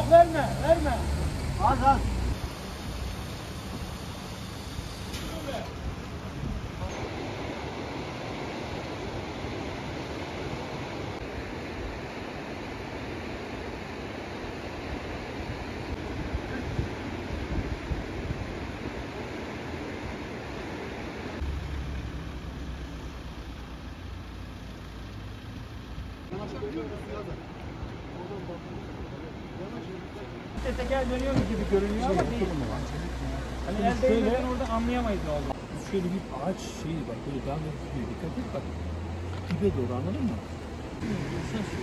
Çok verme, verme. Az az. Teker dönüyormuş gibi görünüyor ama değil. Hani el değmeden orada anlayamayız ne oldu. Şöyle bir ağaç şeyi bak böyle devam ediyor. Dikkat et bak. Dibe doğru anladın mı? Sen